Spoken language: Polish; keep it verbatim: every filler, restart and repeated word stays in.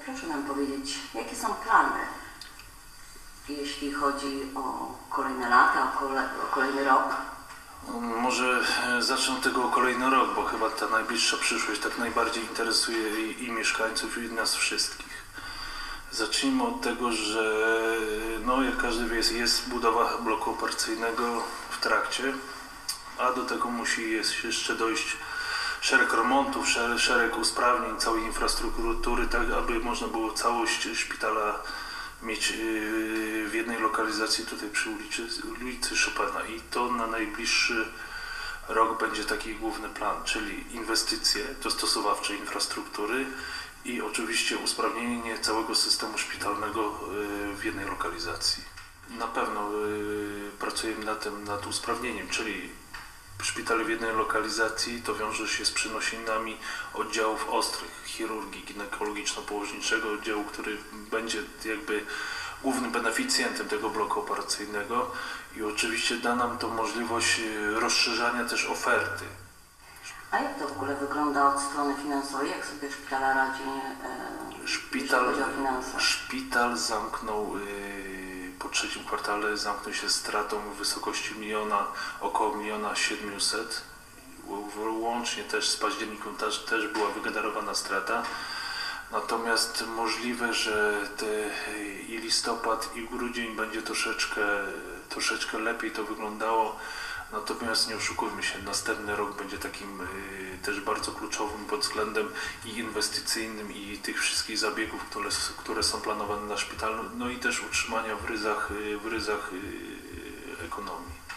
Proszę nam powiedzieć, jakie są plany, jeśli chodzi o kolejne lata, o, kole, o kolejny rok? Może zacznę od tego o kolejny rok, bo chyba ta najbliższa przyszłość tak najbardziej interesuje i, i mieszkańców, i nas wszystkich. Zacznijmy od tego, że no, jak każdy wie, jest, jest budowa bloku operacyjnego w trakcie, a do tego musi jest jeszcze dojść szereg remontów, szereg, szereg usprawnień całej infrastruktury, tak aby można było całość szpitala mieć w jednej lokalizacji tutaj przy ulicy, ulicy Chopina. I to na najbliższy rok będzie taki główny plan, czyli inwestycje dostosowawcze infrastruktury i oczywiście usprawnienie całego systemu szpitalnego w jednej lokalizacji. Na pewno pracujemy nad tym, nad usprawnieniem, czyli szpital w jednej lokalizacji to wiąże się z przenosinami oddziałów ostrych, chirurgii ginekologiczno-położniczego oddziału, który będzie jakby głównym beneficjentem tego bloku operacyjnego i oczywiście da nam to możliwość rozszerzania też oferty. A jak to w ogóle wygląda od strony finansowej? Jak sobie szpitala radzi, e, szpital, jeśli chodzi o finanse? Szpital zamknął y, po trzecim kwartale zamknął się stratą w wysokości miliona, około miliona siedmiuset. Łącznie też z październikiem też, też była wygenerowana strata. Natomiast możliwe, że te, i listopad, i grudzień będzie troszeczkę, troszeczkę lepiej to wyglądało. Natomiast nie oszukujmy się, następny rok będzie takim y, też bardzo kluczowym pod względem i inwestycyjnym, i tych wszystkich zabiegów, które, które są planowane na szpitalu, no i też utrzymania w ryzach, y, w ryzach y, ekonomii.